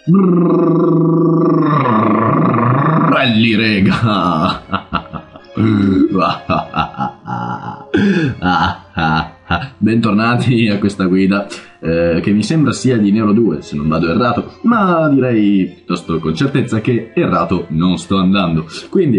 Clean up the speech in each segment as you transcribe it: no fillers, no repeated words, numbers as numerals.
Belli rega. Bentornati a questa guida che mi sembra sia di Neo 2 se non vado errato, ma direi piuttosto con certezza che errato non sto andando. Quindi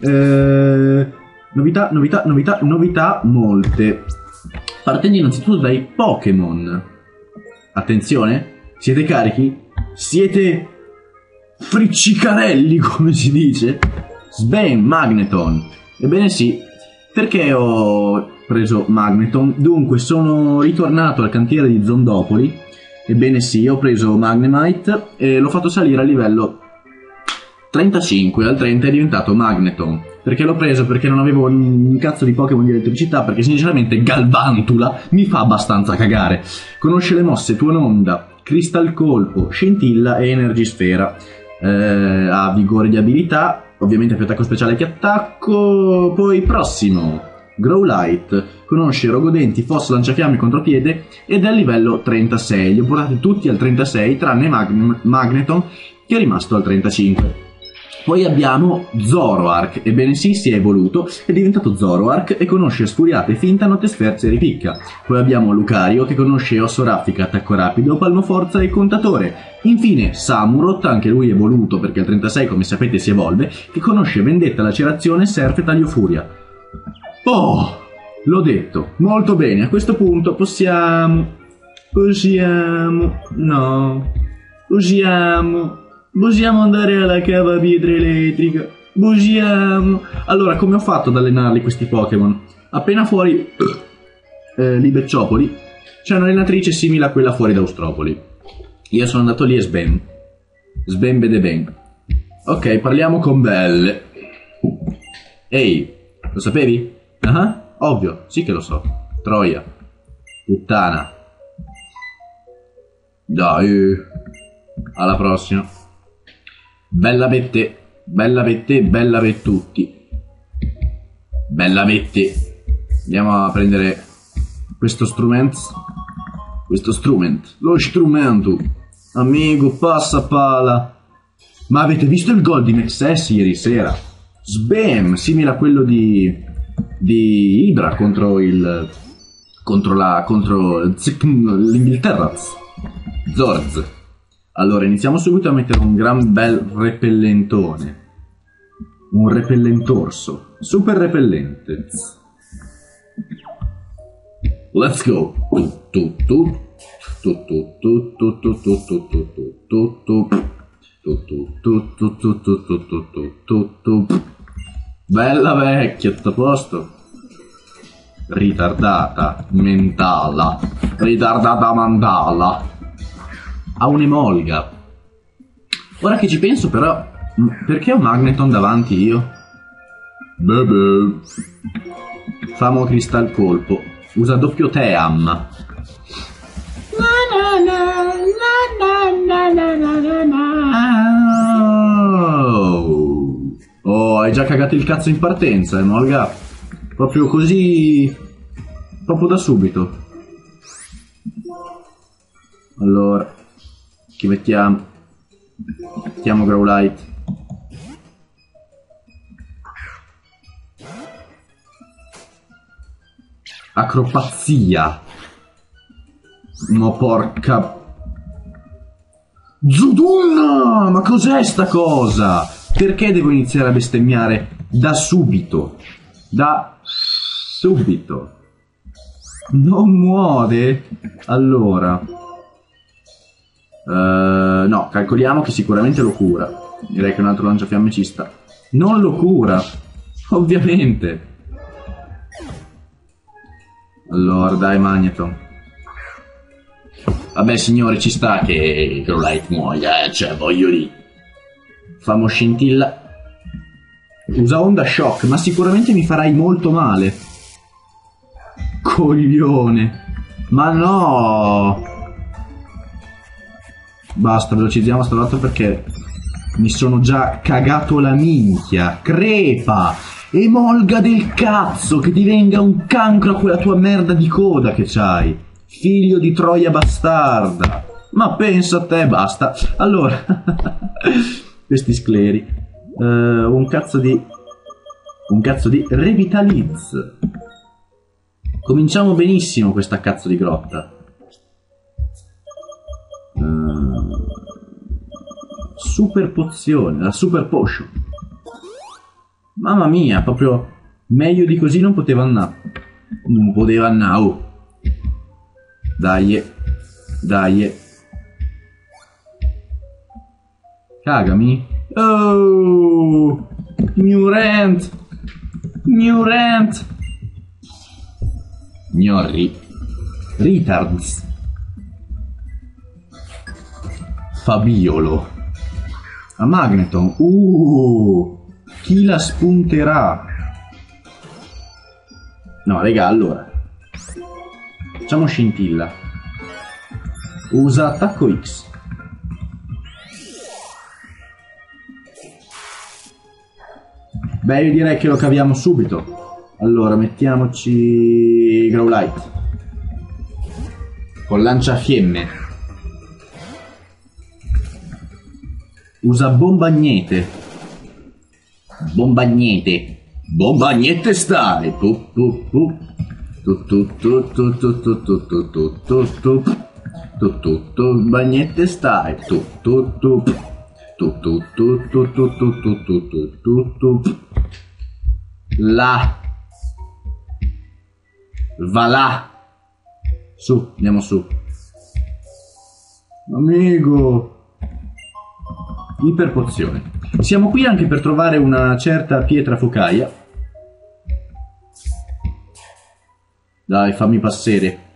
novità molte, partendo innanzitutto dai Pokémon. Attenzione, siete carichi? Siete friccicarelli, come si dice? Sven Magneton. Ebbene sì, perché ho preso Magneton? Dunque, sono ritornato al cantiere di Zondopoli. Ebbene sì, ho preso Magnemite e l'ho fatto salire a livello 35. Al 30 è diventato Magneton. Perché l'ho preso? Perché non avevo un cazzo di Pokémon di elettricità, perché sinceramente Galvantula mi fa abbastanza cagare. Conosce le mosse Tuononda, Crystal Colpo, Scintilla e Energy Sfera. Ha vigore di abilità, ovviamente più attacco speciale che attacco. Poi prossimo, Growlite, conosce Rogodenti, Fosso, Lanciafiamme, Contropiede ed è a livello 36. Li ho portati tutti al 36 tranne Magneton che è rimasto al 35. Poi abbiamo Zoroark, ebbene sì, si è evoluto, è diventato Zoroark e conosce Sfuriate, Finta, Notte Sferza e Ripicca. Poi abbiamo Lucario che conosce Osso Raffica, Attacco Rapido, Palmo Forza e Contatore. Infine Samurott, anche lui evoluto perché al 36 come sapete si evolve, che conosce Vendetta, Lacerazione, Surf e Taglio Furia. Oh, l'ho detto, molto bene, a questo punto possiamo andare alla cava pietra elettrica. Allora, come ho fatto ad allenarli questi Pokémon? Appena fuori Libecciopoli c'è un'allenatrice simile a quella fuori da Austropoli. Io sono andato lì e Sben bede ben. Ok, parliamo con Belle. Ehi, lo sapevi? Ovvio, sì che lo so. Troia, puttana. Dai, alla prossima. Bella vette, bella vettutti. Bella vette. Andiamo a prendere questo strumento. Lo strumento. Amico, passa pala. Ma avete visto il gol di Mexes ieri sera? Sbam, simile a quello di Ibra contro l'Inghilterra. Zorz. Allora, iniziamo subito a mettere un gran bel repellentone. Un repellentorso. Super repellente. Let's go. Bella vecchia, tutto a posto? Ritardata mentala. Ritardata mandala. Ha un'emolga. Ora che ci penso però, perché ho Magneton davanti io? Bebe. Famo Crystal Colpo. Usa doppio Team. Oh, hai già cagato il cazzo in partenza, emolga. Proprio così. Proprio da subito. Allora. Chi mettiamo? Mettiamo Growlite. Acropazia. No, porca. Zudunna! Ma cos'è sta cosa? Perché devo iniziare a bestemmiare da subito? Da subito. Non muore? Allora. No, calcoliamo che sicuramente lo cura. Direi che un altro lanciafiamme ci sta. Non lo cura, ovviamente. Allora, dai, Magneton. Vabbè, signore, ci sta che Growlite muoia, cioè, voglio lì. Famo Scintilla. Usa Onda Shock, ma sicuramente mi farai molto male. Coglione. Ma no! Basta, velocizziamo sta volta perché mi sono già cagato la minchia. Crepa! Emolga del cazzo, che ti venga un cancro a quella tua merda di coda che c'hai. Figlio di troia bastarda. Ma pensa a te, basta. Allora, questi scleri. Un cazzo di Revitaliz. Cominciamo benissimo questa cazzo di grotta. Super pozione, la super potion. Mamma mia, proprio meglio di così non poteva andare. Non poteva andare. Oh. Dai. Cagami. Oh, New Rant. Gnorri. Retards. Fabiolo. A Magneton. Chi la spunterà? No, raga, allora. Facciamo scintilla. Usa attacco X. Beh, io direi che lo caviamo subito. Allora, mettiamoci Growlite. Con lanciafiemme. Usa bombagnete. Bombagnete stai. Bagnette stai. Là. Va là. Su, andiamo su. Amico. Iperpozione. Siamo qui anche per trovare una certa pietra focaia. Dai, fammi passare.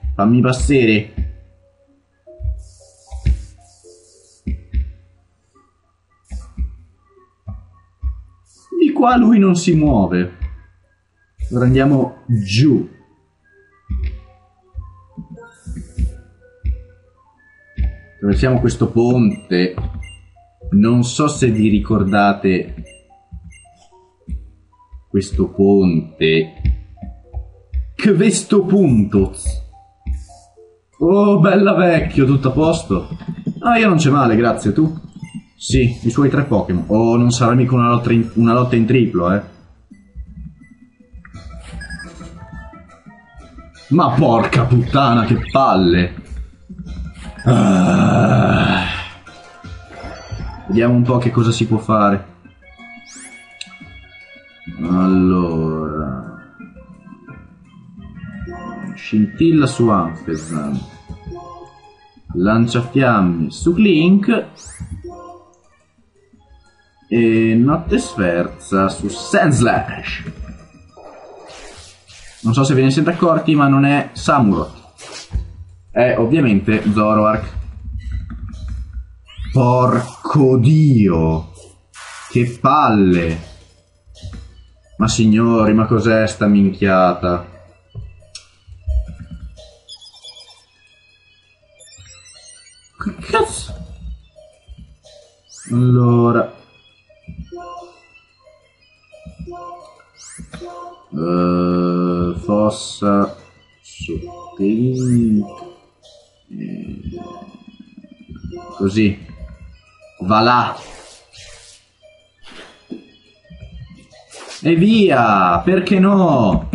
Di qua lui non si muove. Ora andiamo giù. Attraversiamo questo ponte. Non so se vi ricordate questo ponte. Questo punto. Oh, bella vecchio, tutto a posto? Ah, io non c'è male, grazie, tu? Sì, i suoi 3 Pokémon. Oh, non sarà mica una lotta in triplo, eh. Ma porca puttana, che palle. Vediamo un po' che cosa si può fare. Allora, scintilla su Ampezan, lanciafiamme su Clink e notte sferza su Sandslash. Non so se ve ne siete accorti, ma non è Samurott, è ovviamente Zoroark. Porco dio, che palle. Ma signori, ma cos'è sta minchiata? Che cazzo? Allora, fossa su Pink. Così va là e via, perché no?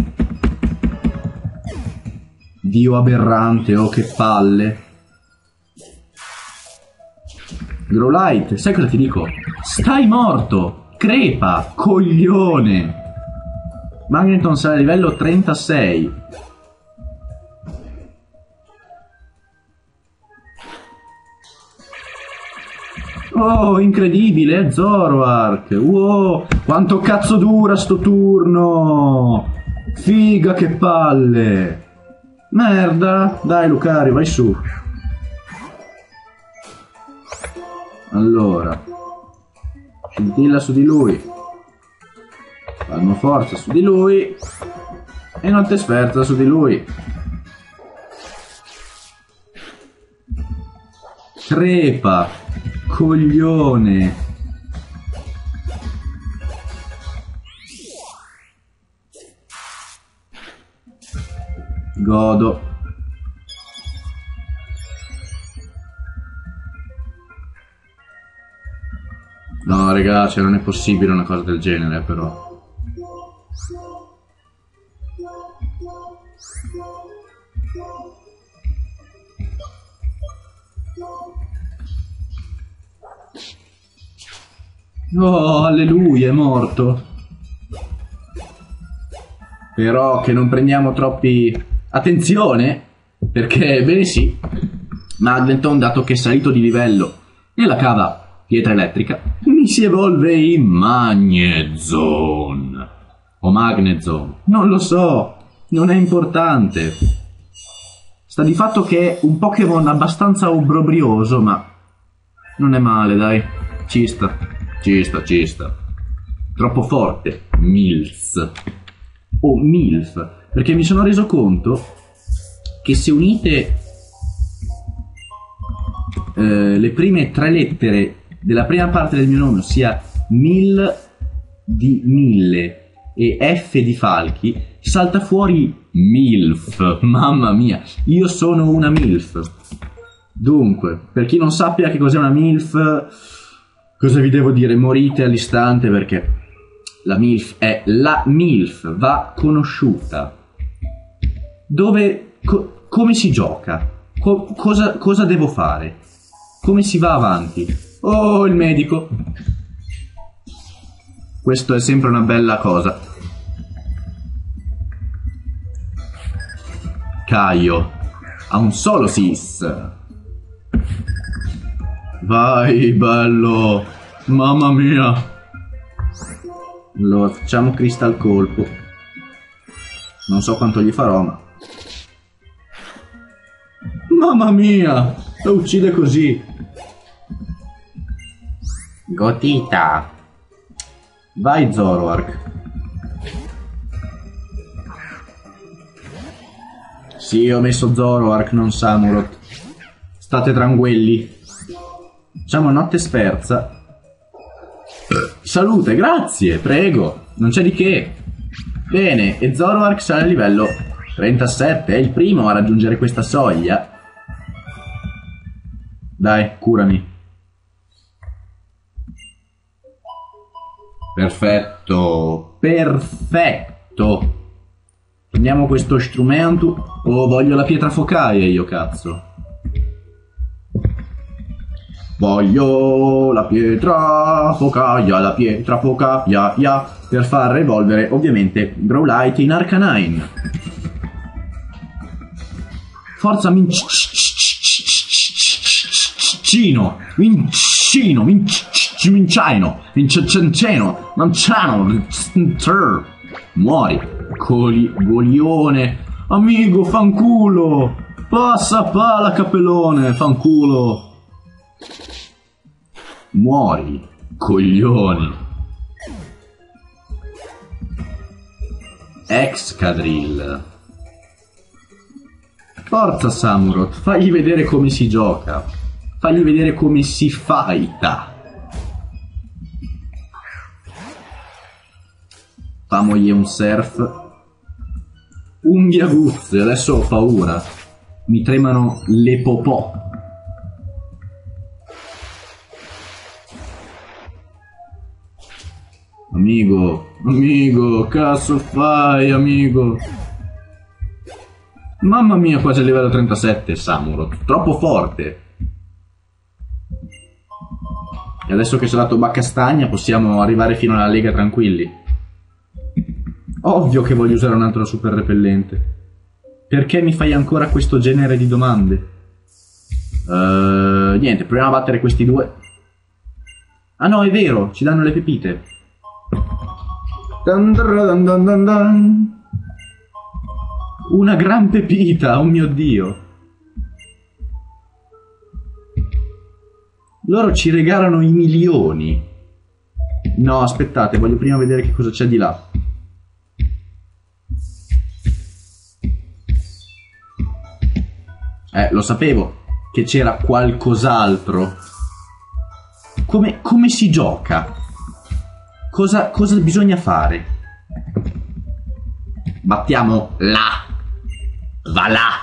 Dio aberrante, oh che palle. Growlite, sai cosa ti dico? Stai morto, crepa, coglione. Magneton sarà a livello 36. Oh, incredibile, Zoroark. Wow, quanto cazzo dura sto turno. Figa, che palle. Merda. Dai, Lucario, vai su. Allora, scintilla su di lui. Palmo forza su di lui. E notte sferza su di lui. Crepa, coglione. Godo. No, raga, cioè non è possibile una cosa del genere, però. Oh, alleluia, è morto. Però che non prendiamo troppi... Attenzione, perché, bene sì, Magneton, dato che è salito di livello nella cava pietra elettrica, mi si evolve in Magnezone. O Magnezone, non lo so, non è importante. Sta di fatto che è un Pokémon abbastanza obbrobrioso, ma non è male, dai. Ci sta. Troppo forte. Milz. O Milf. Perché mi sono reso conto che se unite le prime 3 lettere della prima parte del mio nome, ossia Mil di Mille e F di Falchi, salta fuori Milf. Mamma mia, io sono una Milf. Dunque, per chi non sappia che cos'è una Milf, cosa vi devo dire? Morite all'istante, perché la Milf è la Milf, va conosciuta. Dove, come si gioca? Cosa devo fare? Come si va avanti? Oh, il medico. Questo è sempre una bella cosa. Caio ha un solo sis. Vai, bello. Mamma mia. Allora, facciamo Crystal Colpo. Non so quanto gli farò, ma... Mamma mia! Lo uccide così. Gotita. Vai, Zoroark. Sì, ho messo Zoroark, non Samurott. State tranquilli. Facciamo notte sferza. Salute, grazie, prego. Non c'è di che. Bene, e Zoroark sale a livello 37. È il primo a raggiungere questa soglia. Dai, curami. Perfetto. Perfetto. Prendiamo questo strumento. Oh, voglio la pietra focaia io, cazzo. Voglio la pietra focaia, per far evolvere ovviamente Growlithe in Arcanine. Forza Mincino, muori, Golione, amico, fanculo, passa pala capellone, fanculo. Muori, coglioni. Excadrill. Forza Samurott, fagli vedere come si gioca. Fagli vedere come si fighta. Famogli un surf. Unghie aguzze, adesso ho paura. Mi tremano le popò. Amico, cazzo fai, amico? Mamma mia, quasi a livello 37, Samurott. Troppo forte. E adesso che sono dato Baccastagna possiamo arrivare fino alla Lega tranquilli. Ovvio che voglio usare un altro super repellente. Perché mi fai ancora questo genere di domande? Niente, proviamo a battere questi due. Ah no, è vero, ci danno le pepite. Una gran pepita, oh mio Dio. Loro ci regalano i milioni. No, aspettate, voglio prima vedere che cosa c'è di là. Lo sapevo che c'era qualcos'altro. Come si gioca? Cosa bisogna fare? Battiamo là. Va là.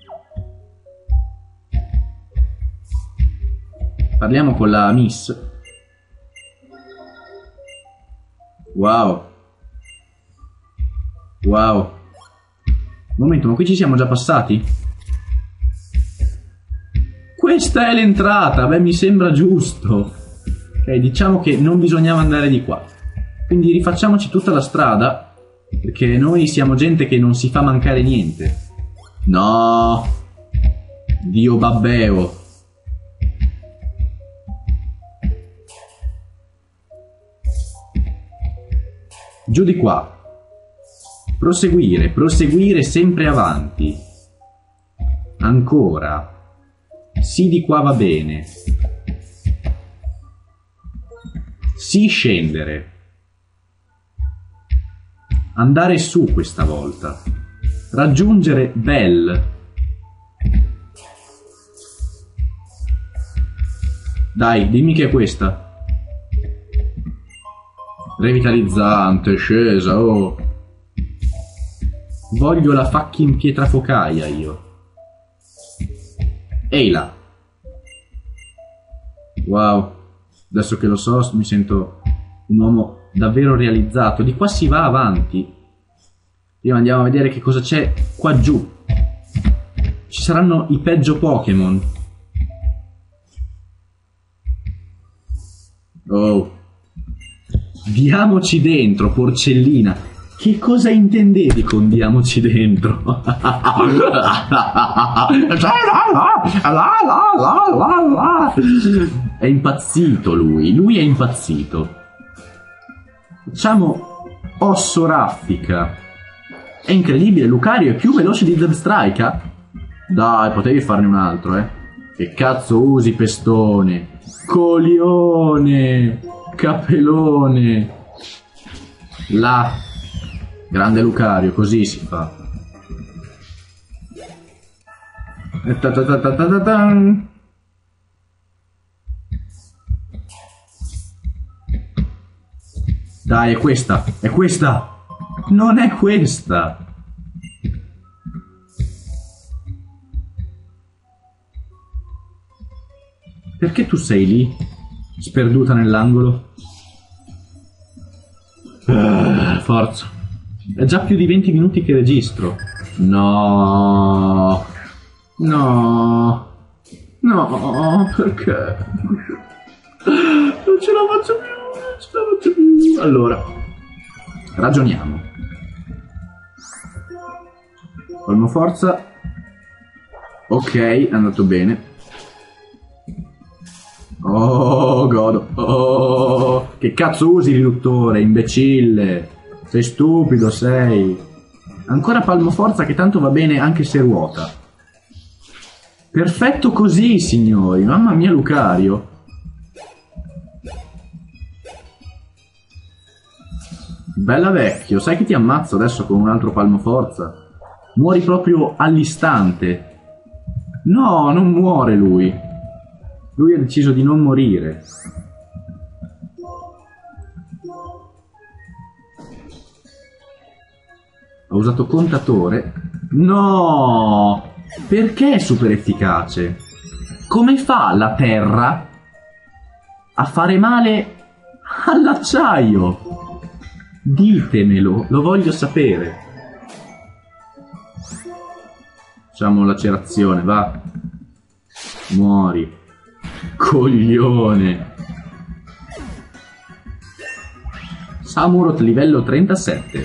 Parliamo con la Miss. Wow. Wow. Un momento, ma qui ci siamo già passati? Questa è l'entrata, beh, mi sembra giusto. Ok, diciamo che non bisognava andare di qua. Quindi rifacciamoci tutta la strada, perché noi siamo gente che non si fa mancare niente. No. Dio babbeo. Giù di qua. Proseguire, proseguire sempre avanti. Ancora. Sì, di qua va bene. Sì, scendere. Andare su questa volta. Raggiungere Bell. Dai, dimmi che è questa. Revitalizzante, scesa, oh. Voglio la fucking pietrafocaia io. Ehi là. Wow. Adesso che lo so mi sento un uomo davvero realizzato. Di qua si va avanti. Prima andiamo a vedere che cosa c'è qua giù. Ci saranno i peggio Pokémon. Oh. Diamoci dentro, porcellina. Che cosa intendevi con diamoci dentro? È impazzito lui è impazzito. Facciamo osso raffica. È incredibile, Lucario è più veloce di Zebstrika. Dai, potevi farne un altro, eh. Che cazzo usi, pestone? Coglione! Capelone! Là. Grande Lucario, così si fa. Dai, è questa! È questa! Non è questa! Perché tu sei lì? Sperduta nell'angolo? Forza. È già più di 20 minuti che registro. No. No. No, perché? Non ce la faccio più, non ce la faccio più. Allora, ragioniamo. Colmo forza. Ok, è andato bene. Oh, godo. Oh, che cazzo usi riduttore, imbecille? Sei stupido, sei. Ancora palmo forza che tanto va bene anche se ruota. Perfetto così, signori. Mamma mia, Lucario. Bella vecchio, sai che ti ammazzo adesso con un altro palmo forza? Muori proprio all'istante. No, non muore lui. Lui ha deciso di non morire. Ha usato contatore. No! Perché è super efficace? Come fa la terra a fare male all'acciaio? Ditemelo, lo voglio sapere. Facciamo lacerazione, va. Muori. Coglione. Samurott livello 37.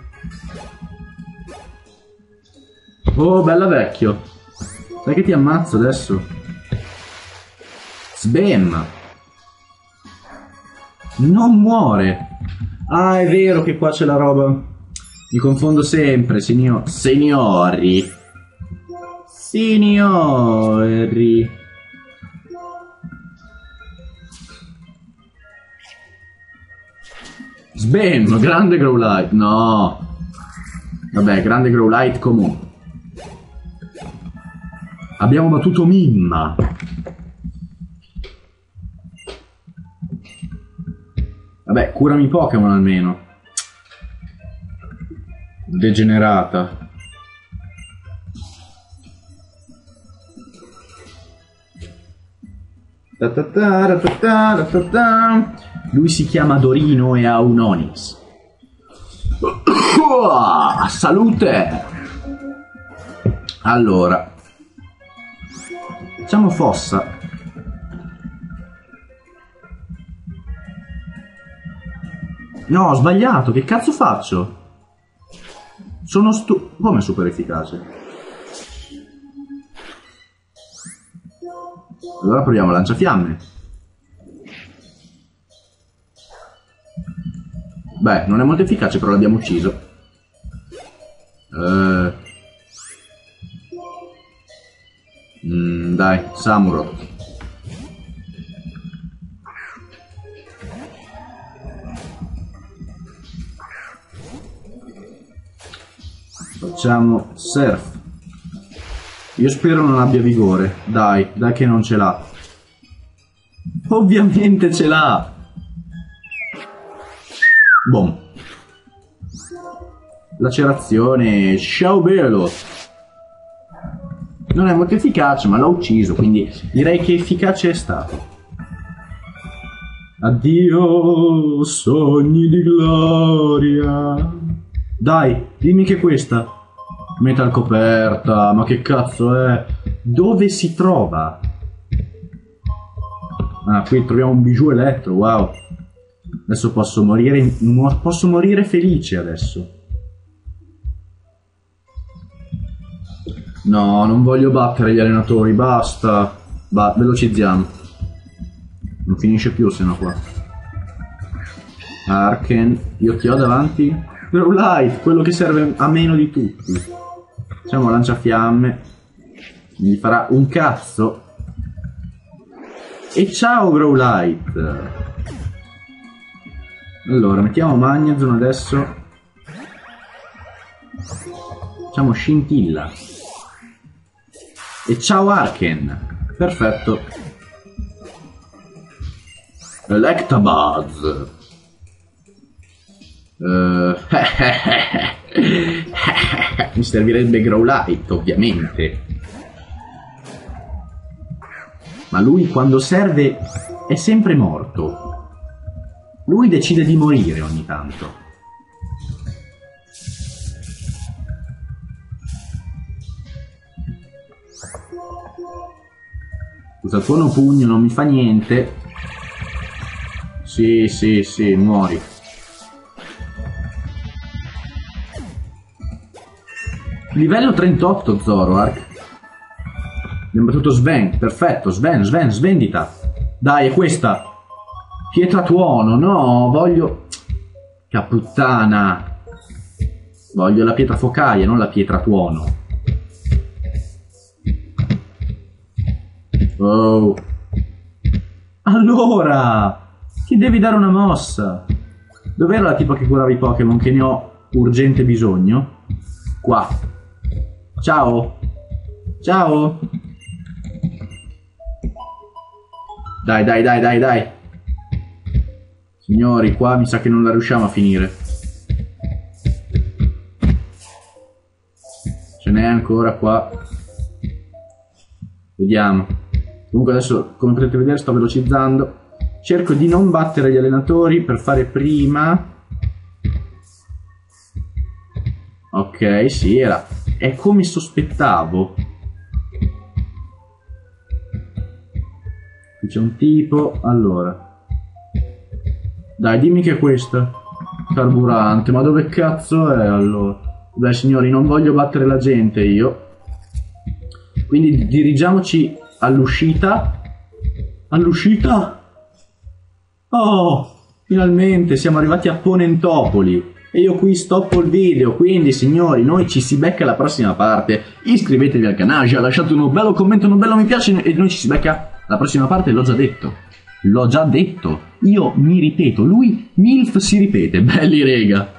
Oh, bella vecchio. Sai che ti ammazzo adesso? Sbam. Non muore. Ah, è vero che qua c'è la roba. Mi confondo sempre, signori. Signori. Sbam, grande Growlite. No. Vabbè, grande Growlite comunque. Abbiamo battuto Mimma. Vabbè, curami Pokémon almeno. Degenerata. Lui si chiama Dorino e ha un Onix. Salute! Allora, facciamo fossa. No, ho sbagliato. Che cazzo faccio? Sono come super efficace? Allora proviamo lanciafiamme. Beh, non è molto efficace, però l'abbiamo ucciso. Dai, Samurott. Facciamo surf. Io spero non abbia vigore. Dai che non ce l'ha. Ovviamente ce l'ha. Boom. Lacerazione. Ciao bello. Non è molto efficace, ma l'ho ucciso, quindi direi che efficace è stato. Addio, sogni di gloria. Dai, dimmi che questa. Metal coperta, ma che cazzo è? Dove si trova? Ah, qui troviamo un bijou elettro, wow. Adesso posso morire, posso morire felice adesso. No, non voglio battere gli allenatori, basta. Velocizziamo. Non finisce più se no qua. Arken, io ti ho davanti. Growlite, quello che serve a meno di tutti. Facciamo lanciafiamme. gli farà un cazzo. E ciao Growlite. Allora, mettiamo Magnezone adesso. Facciamo Scintilla. E ciao Arken. Perfetto. Electabuzz. Mi servirebbe Growlite, ovviamente. Ma lui quando serve è sempre morto. Lui decide di morire ogni tanto. Scusa, il tuono pugno non mi fa niente. Sì, sì, sì, muori. Livello 38 Zoroark. Abbiamo battuto Sven, perfetto, Sven, svendita. Dai, è questa. Pietra tuono, no, voglio... Caputtana. Voglio la pietra focaia, non la pietra tuono. Oh. Allora, ti devi dare una mossa. Dov'era la tipa che curava i Pokémon che ne ho urgente bisogno? Qua. Ciao. Ciao. Dai, dai, dai, dai, dai. Signori, qua mi sa che non la riusciamo a finire. Ce n'è ancora qua. Vediamo. Comunque adesso, come potete vedere, sto velocizzando. Cerco di non battere gli allenatori per fare prima. Ok, sì, era... È come sospettavo. Qui c'è un tipo. Allora. Dai, dimmi che è questa. Carburante. Ma dove cazzo è allora? Beh, signori, non voglio battere la gente io. Quindi dirigiamoci all'uscita. All'uscita? Oh, finalmente siamo arrivati a Ponentopoli. E io qui stoppo il video, quindi signori, noi ci si becca alla prossima parte. Iscrivetevi al canale, lasciate un bello commento, un bello mi piace e noi ci si becca alla prossima parte, l'ho già detto. L'ho già detto. Io mi ripeto, lui MILF si ripete. Belli rega.